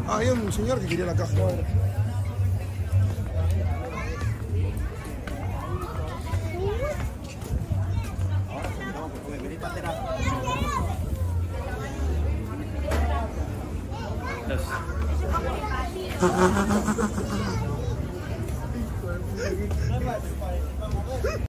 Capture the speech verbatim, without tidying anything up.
Ah, había un señor que quería la caja. Yes.